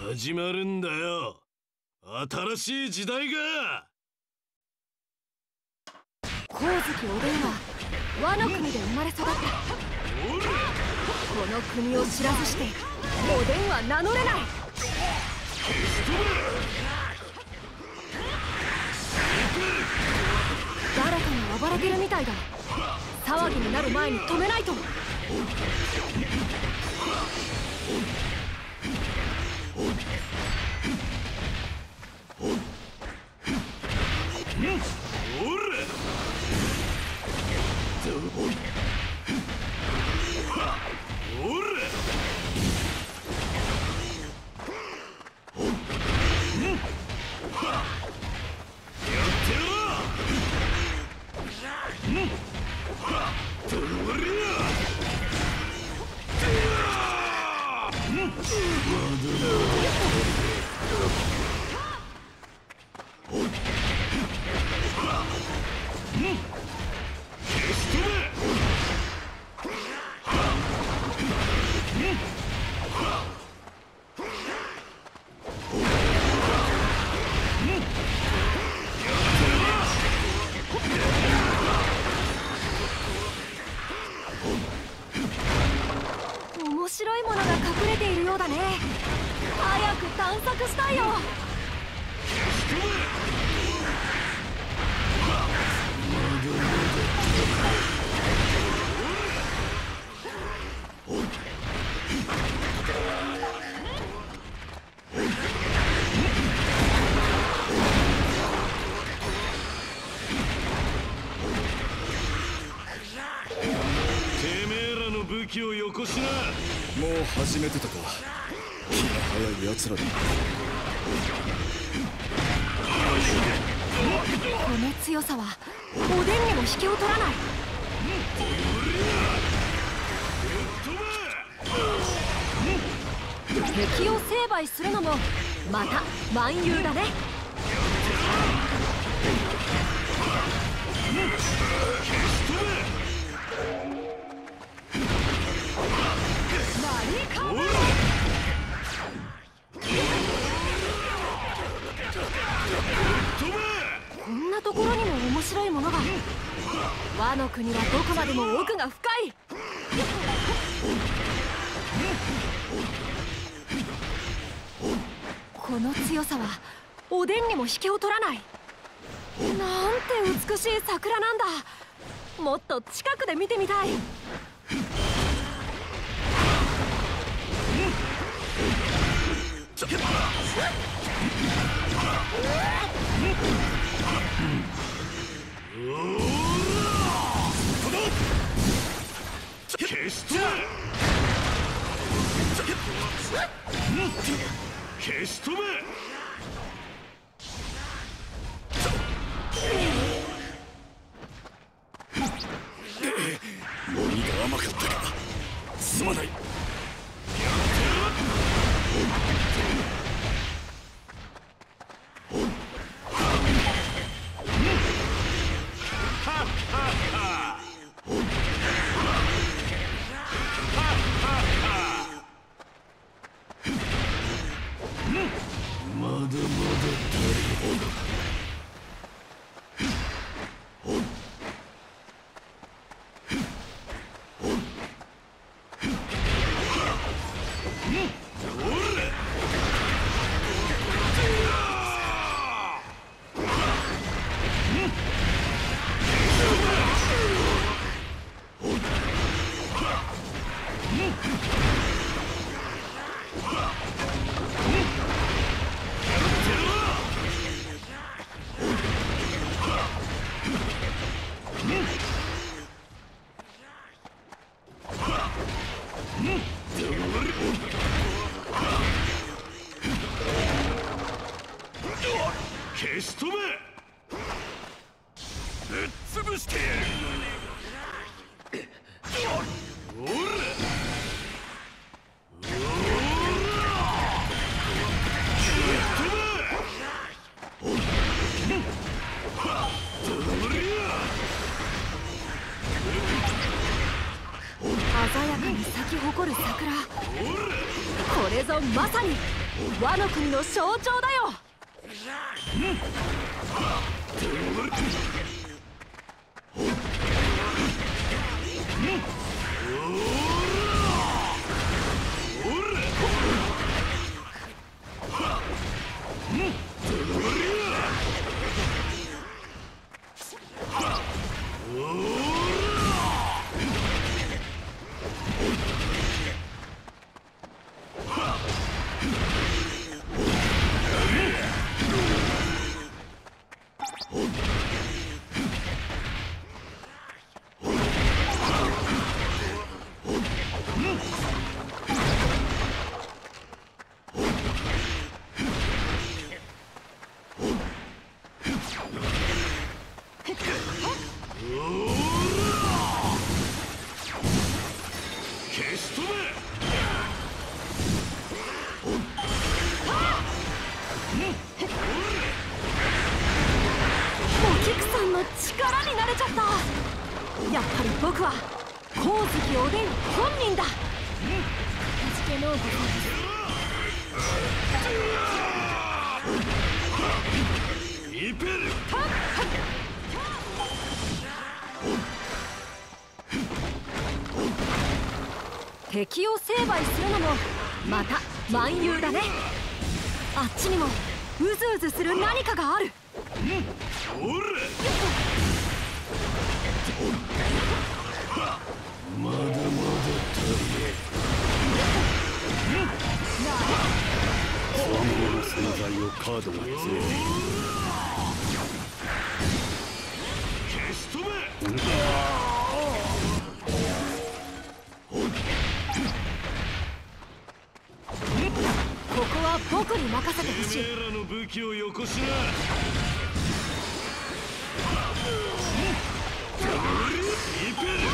始まるんだよ、新しい時代が。 光月おでんは和の国で生まれ育った。この国を知らずしておでんは名乗れない。誰かに暴れてるみたいだ。騒ぎになる前に止めないと。面白いものが隠れているようだね。早く探索したいよ。 てめえらの武器をよこしな。 もう始めてたか。気が早い奴らだ。 この強さはおでんにも引けを取らない。敵を成敗するのもまた蛮勇だね。マリカブこんなところにも面白いものが。和の国はどこまでも奥が深い。この強さはおでんにも引けを取らない。なんて美しい桜なんだ。もっと近くで見てみたい。 消し飛べ。消し飛べ。 鬼が甘かったか。すまない。 まだまだ足りない。消し飛べ。ぶっ潰してやる。おら鮮やかに咲き誇る桜。これぞまさにワノ国の象徴だよ。やっぱり僕は光月おでん本人だ。 イペル敵を成敗するのもまた蛮勇だね。あっちにもうずうずする何かがある。 まだまだ足り本物の存在をカードが強い。消し飛べ。 ここは僕に任せてほしい。 てめえらの武器をよこしな。イペル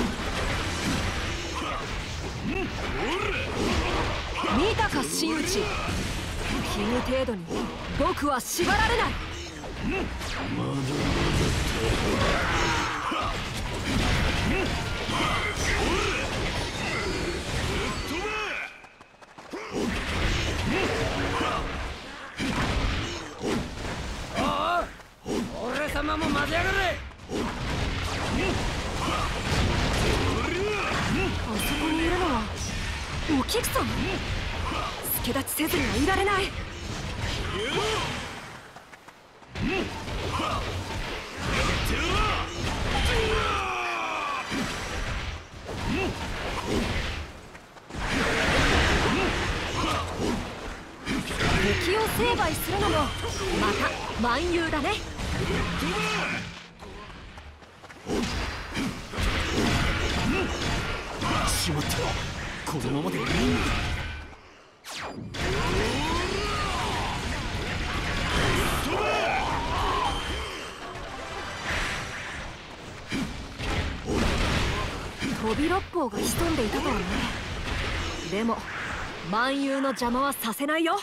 見たか真打ち、君程度に僕は縛られない。 まだまだ俺様も混ぜやがれ。 あそこにいるのはお菊さん。助立ちせずにはいられない。敵を成敗するのもまた蛮勇だね。 しまった。このままでいいんだ。 飛び六方が潜んでいたとはね。でも蛮勇の邪魔はさせないよ。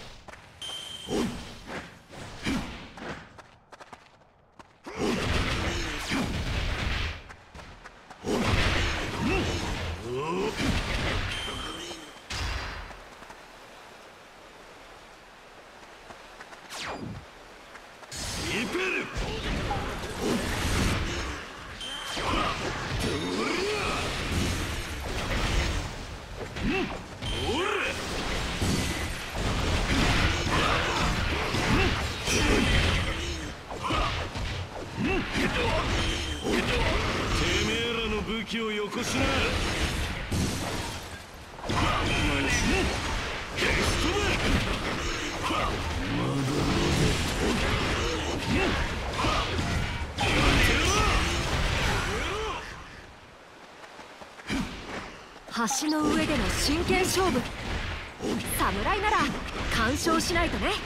イペルてめえらの武器をよこしな。 橋の上での真剣勝負。侍なら完勝しないとね。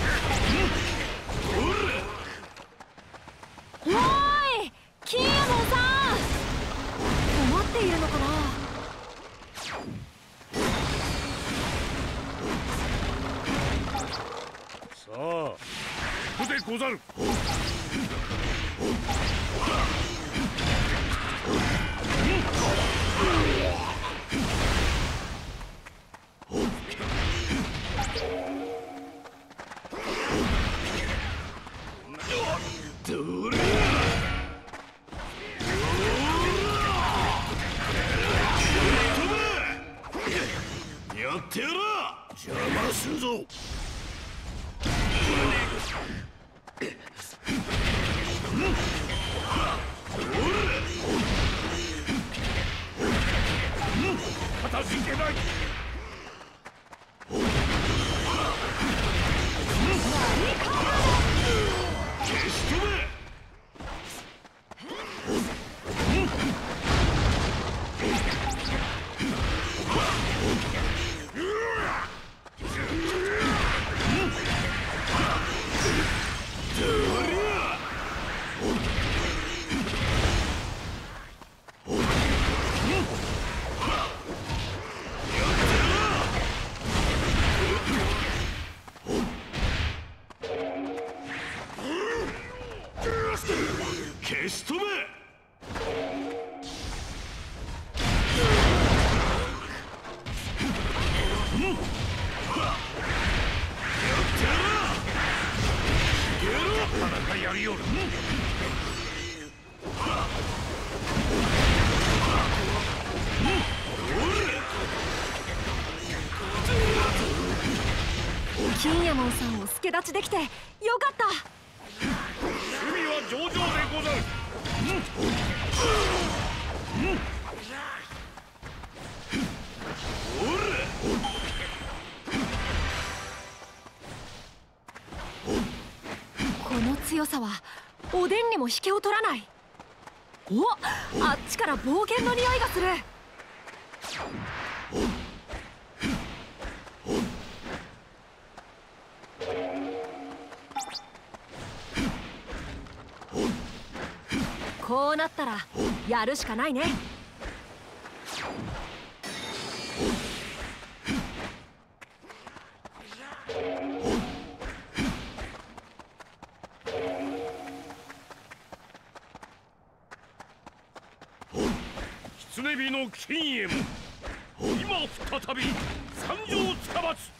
おーい、金右衛門さくでござる。どれやってやら。邪魔するぞ。かたじけない。消し飛べ。消し飛べ。戦いやりよる。 金右衛門さんを助立ちできてよかった。 海は上々でござる。 この強さはおでんにも引けを取らない。お、あっちから冒険の匂いがする。こうなったらやるしかないね。 狐火の金右衛門、今再び参上つかまつった。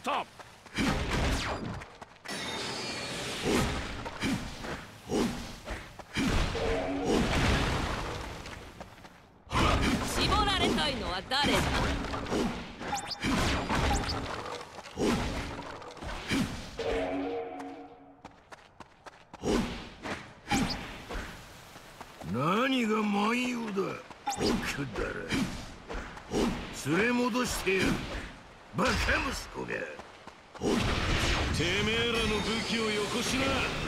絞られたいのは誰だ。 何が万有だ。くだらん。連れ戻してやる。バカ息子が。てめえらの武器をよこしな。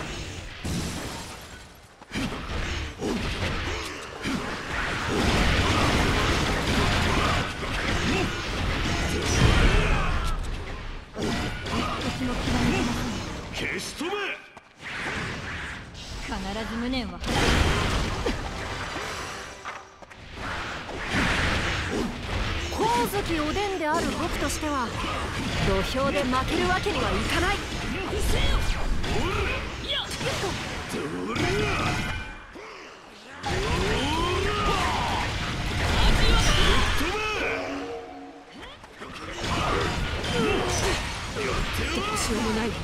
消し飛べ。 必ず無念は光月おでんである僕としては土俵で負けるわけにはいかない。どうしようもない。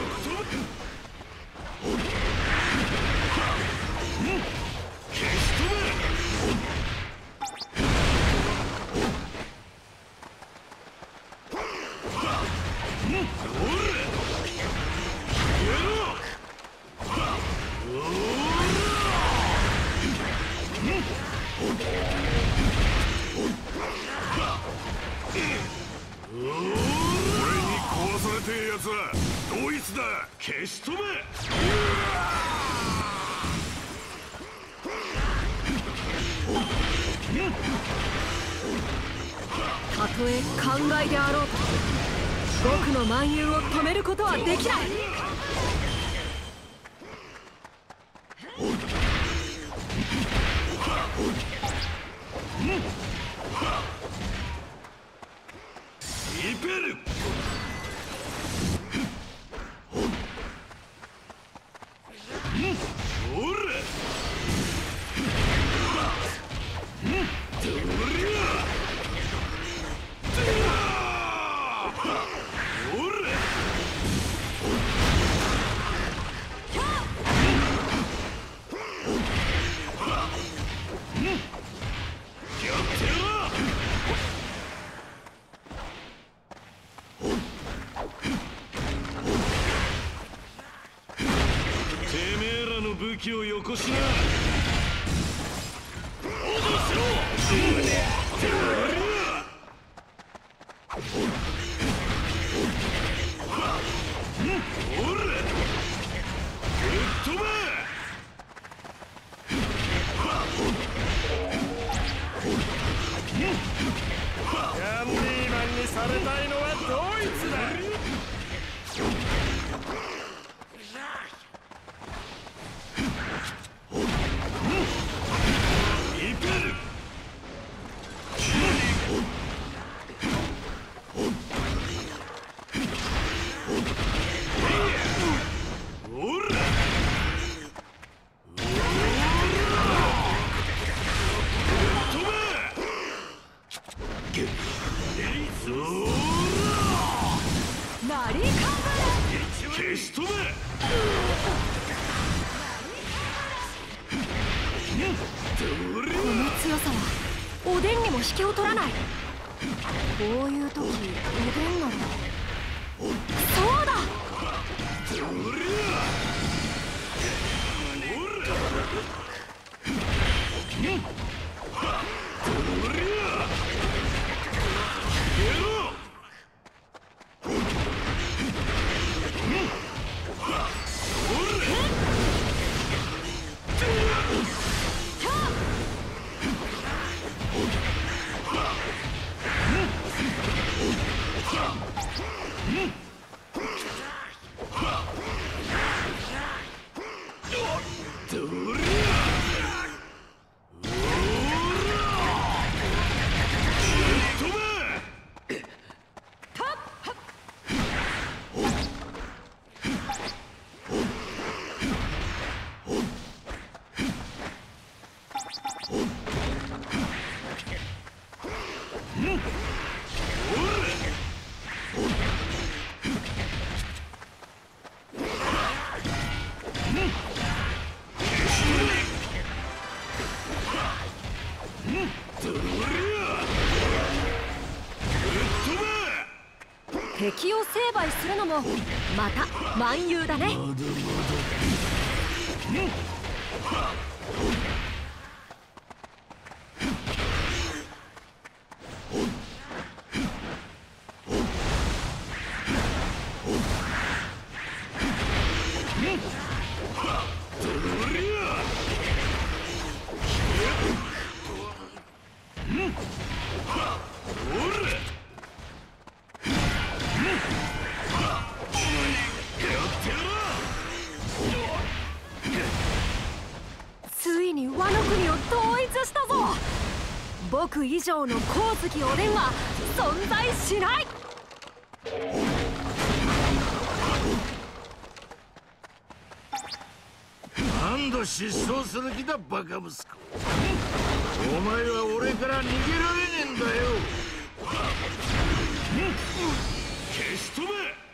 ドイツだ。消し飛べ。 たとえ考えであろうと僕の蛮勇を止めることはできない。 リペル。 武器をよこしな。 ヤンディマンにされたいのはドイツだ。 マリーカー消し飛べ。 ブ、この強さはおでんにも引けを取らない。こういう時おでんなの。そうだ。敵を成敗するのもまた蛮勇だね。ついにワノ国を統一したぞ。僕以上の光月おでんは存在しない。 何度失踪する気だバカ息子。お前は俺から逃げられねえんだよ。消し飛べ。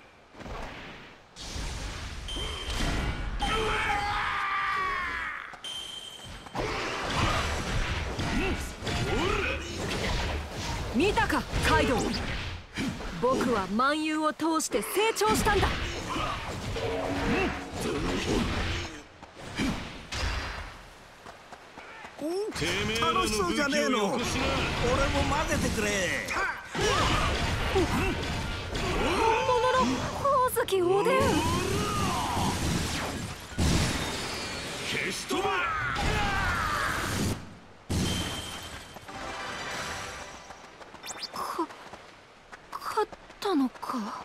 見たかカイドウ。僕は蛮勇を通して成長したんだ。 楽しそうじゃねえの。俺も混ぜてくれ。 本物の光月おでん。 消し飛べ。 勝ったのか。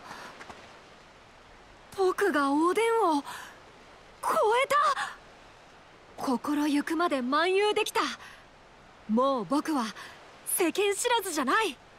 僕がおでんを超えた。心ゆくまで蛮勇できた。もう僕は世間知らずじゃない。